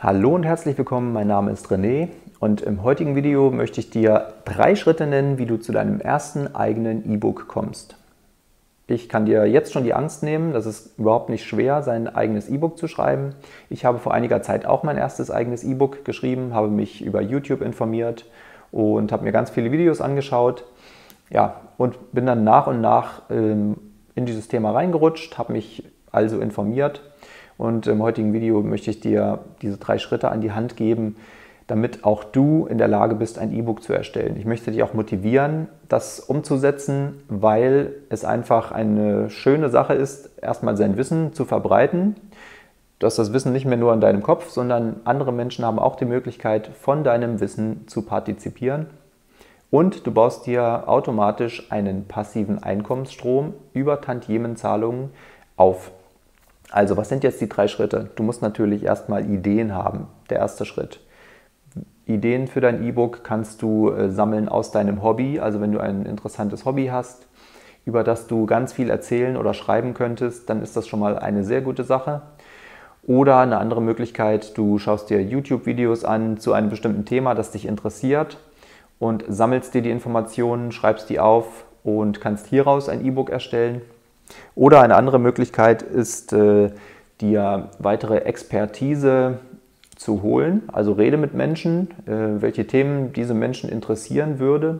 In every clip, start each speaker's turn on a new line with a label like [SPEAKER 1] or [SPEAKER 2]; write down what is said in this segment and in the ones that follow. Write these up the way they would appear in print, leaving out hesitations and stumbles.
[SPEAKER 1] Hallo und herzlich willkommen, mein Name ist René und im heutigen Video möchte ich dir 3 Schritte nennen, wie du zu deinem ersten eigenen E-Book kommst. Ich kann dir jetzt schon die Angst nehmen, das ist überhaupt nicht schwer, sein eigenes E-Book zu schreiben. Ich habe vor einiger Zeit auch mein erstes eigenes E-Book geschrieben, habe mich über YouTube informiert und habe mir ganz viele Videos angeschaut. Ja, und bin dann nach und nach in dieses Thema reingerutscht, habe mich also informiert. Und im heutigen Video möchte ich dir diese 3 Schritte an die Hand geben, damit auch du in der Lage bist, ein E-Book zu erstellen. Ich möchte dich auch motivieren, das umzusetzen, weil es einfach eine schöne Sache ist, erstmal sein Wissen zu verbreiten. Du hast das Wissen nicht mehr nur in deinem Kopf, sondern andere Menschen haben auch die Möglichkeit, von deinem Wissen zu partizipieren. Und du baust dir automatisch einen passiven Einkommensstrom über Tantiemenzahlungen auf. Also, was sind jetzt die 3 Schritte? Du musst natürlich erstmal Ideen haben, der erste Schritt. Ideen für dein E-Book kannst du sammeln aus deinem Hobby, also wenn du ein interessantes Hobby hast, über das du ganz viel erzählen oder schreiben könntest, dann ist das schon mal eine sehr gute Sache. Oder eine andere Möglichkeit, du schaust dir YouTube-Videos an zu einem bestimmten Thema, das dich interessiert und sammelst dir die Informationen, schreibst die auf und kannst hieraus ein E-Book erstellen. Oder eine andere Möglichkeit ist, dir weitere Expertise zu holen. Also rede mit Menschen, welche Themen diese Menschen interessieren würde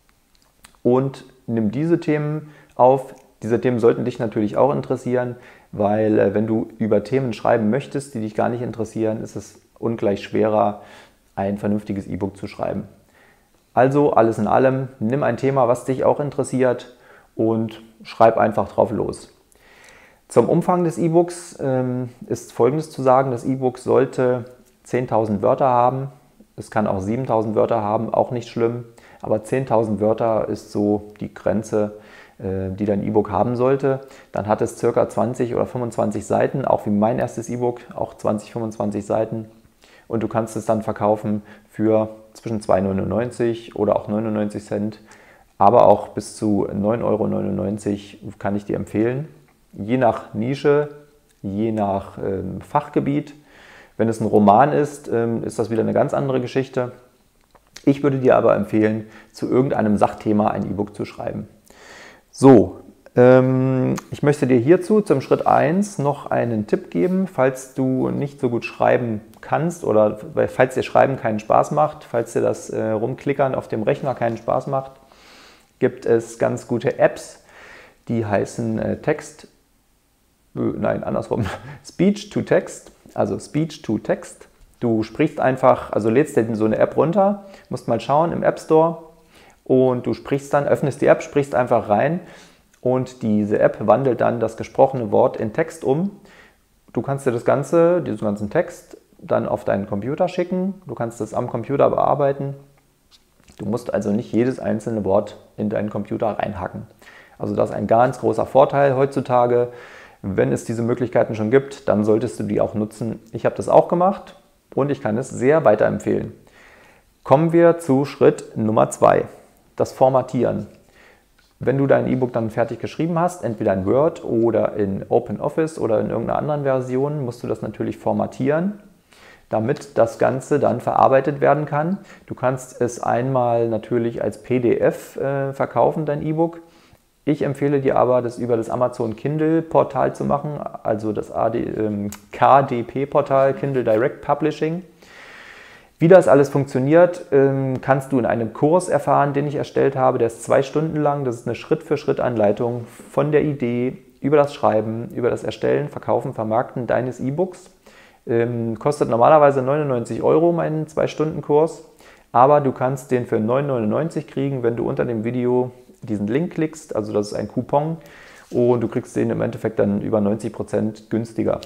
[SPEAKER 1] und nimm diese Themen auf. Diese Themen sollten dich natürlich auch interessieren, weil wenn du über Themen schreiben möchtest, die dich gar nicht interessieren, ist es ungleich schwerer, ein vernünftiges E-Book zu schreiben. Also alles in allem, nimm ein Thema, was dich auch interessiert und schreib einfach drauf los. Zum Umfang des E-Books ist Folgendes zu sagen: Das E-Book sollte 10.000 Wörter haben. Es kann auch 7.000 Wörter haben, auch nicht schlimm. Aber 10.000 Wörter ist so die Grenze, die dein E-Book haben sollte. Dann hat es ca. 20 oder 25 Seiten, auch wie mein erstes E-Book, auch 20, 25 Seiten. Und du kannst es dann verkaufen für zwischen 2,99 € oder auch 99 Cent. Aber auch bis zu 9,99 € kann ich dir empfehlen. Je nach Nische, je nach Fachgebiet. Wenn es ein Roman ist, ist das wieder eine ganz andere Geschichte. Ich würde dir aber empfehlen, zu irgendeinem Sachthema ein E-Book zu schreiben. So, ich möchte dir hierzu zum Schritt 1 noch einen Tipp geben, falls du nicht so gut schreiben kannst oder falls dir Schreiben keinen Spaß macht, falls dir das Rumklickern auf dem Rechner keinen Spaß macht, gibt es ganz gute Apps, die heißen Speech to Text, also Speech to Text. Du sprichst einfach, also lädst dir so eine App runter, musst mal schauen im App Store und du sprichst dann, öffnest die App, sprichst einfach rein und diese App wandelt dann das gesprochene Wort in Text um. Du kannst dir diesen ganzen Text dann auf deinen Computer schicken, du kannst es am Computer bearbeiten. Du musst also nicht jedes einzelne Wort in deinen Computer reinhacken. Also das ist ein ganz großer Vorteil heutzutage. Wenn es diese Möglichkeiten schon gibt, dann solltest du die auch nutzen. Ich habe das auch gemacht und ich kann es sehr weiterempfehlen. Kommen wir zu Schritt Nummer 2, das Formatieren. Wenn du dein E-Book dann fertig geschrieben hast, entweder in Word oder in OpenOffice oder in irgendeiner anderen Version, musst du das natürlich formatieren, damit das Ganze dann verarbeitet werden kann. Du kannst es einmal natürlich als PDF verkaufen, dein E-Book. Ich empfehle dir aber, das über das Amazon Kindle Portal zu machen, also das KDP-Portal, Kindle Direct Publishing. Wie das alles funktioniert, kannst du in einem Kurs erfahren, den ich erstellt habe. Der ist 2 Stunden lang. Das ist eine Schritt-für-Schritt-Anleitung von der Idee über das Schreiben, über das Erstellen, Verkaufen, Vermarkten deines E-Books. Kostet normalerweise 99 € mein 2-Stunden-Kurs, aber du kannst den für 9,99 € kriegen, wenn du unter dem Video diesen Link klickst, also das ist ein Coupon und du kriegst den im Endeffekt dann über 90% günstiger.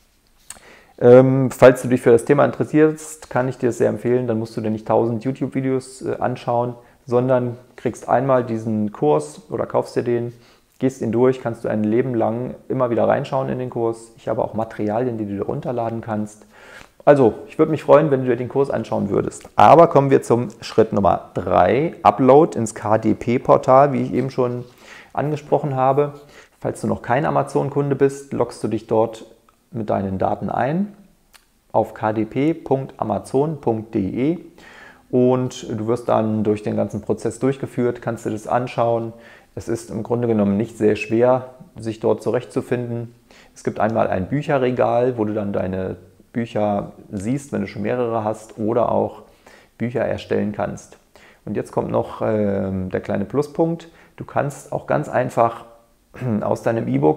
[SPEAKER 1] Falls du dich für das Thema interessierst, kann ich dir das sehr empfehlen, dann musst du dir nicht 1000 YouTube-Videos anschauen, sondern kriegst einmal diesen Kurs oder kaufst dir den, gehst ihn durch, kannst du ein Leben lang immer wieder reinschauen in den Kurs. Ich habe auch Materialien, die du dir runterladen kannst. Also, ich würde mich freuen, wenn du dir den Kurs anschauen würdest. Aber kommen wir zum Schritt Nummer 3, Upload ins KDP-Portal, wie ich eben schon angesprochen habe. Falls du noch kein Amazon-Kunde bist, loggst du dich dort mit deinen Daten ein auf kdp.amazon.de und du wirst dann durch den ganzen Prozess durchgeführt, kannst dir das anschauen. Es ist im Grunde genommen nicht sehr schwer, sich dort zurechtzufinden. Es gibt einmal ein Bücherregal, wo du dann deine Bücher siehst, wenn du schon mehrere hast, oder auch Bücher erstellen kannst. Und jetzt kommt noch der kleine Pluspunkt. Du kannst auch ganz einfach aus deinem E-Book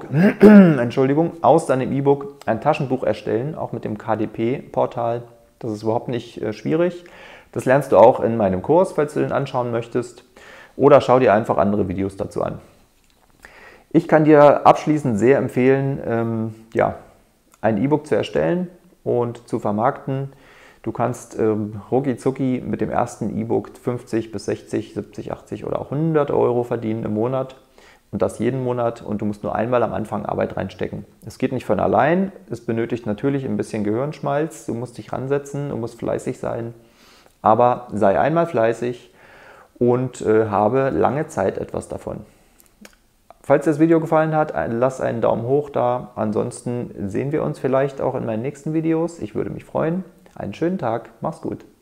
[SPEAKER 1] ein Taschenbuch erstellen, auch mit dem KDP-Portal. Das ist überhaupt nicht schwierig. Das lernst du auch in meinem Kurs, falls du den anschauen möchtest. Oder schau dir einfach andere Videos dazu an. Ich kann dir abschließend sehr empfehlen, ein E-Book zu erstellen und zu vermarkten. Du kannst rucki zucki mit dem ersten E-Book 50 bis 60, 70, 80 oder auch 100 Euro verdienen im Monat. Und das jeden Monat, und du musst nur einmal am Anfang Arbeit reinstecken. Es geht nicht von allein, es benötigt natürlich ein bisschen Gehirnschmalz, du musst dich ransetzen, du musst fleißig sein, aber sei einmal fleißig und habe lange Zeit etwas davon. Falls dir das Video gefallen hat, lass einen Daumen hoch da, ansonsten sehen wir uns vielleicht auch in meinen nächsten Videos, ich würde mich freuen. Einen schönen Tag, mach's gut.